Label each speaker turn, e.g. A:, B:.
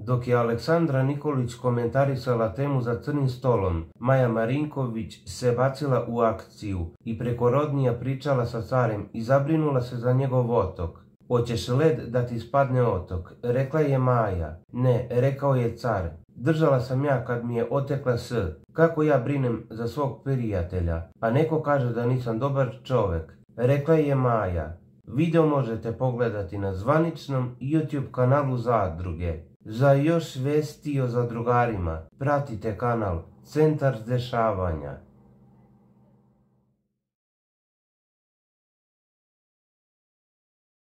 A: Dok je Aleksandra Nikolić komentarisala temu za crnim stolom, Maja Marinković se bacila u akciju i preko Rodnija pričala sa carem i zabrinula se za njegov otok. Hoćeš led da ti spadne otok, rekla je Maja. Ne, rekao je car. Držala sam ja kad mi je otekla s. Kako ja brinem za svog prijatelja, a neko kaže da nisam dobar čovek, rekla je Maja. Video možete pogledati na zvaničnom YouTube kanalu Zadruge. Za još vesti o zadrugarima pratite kanal Centar dešavanja.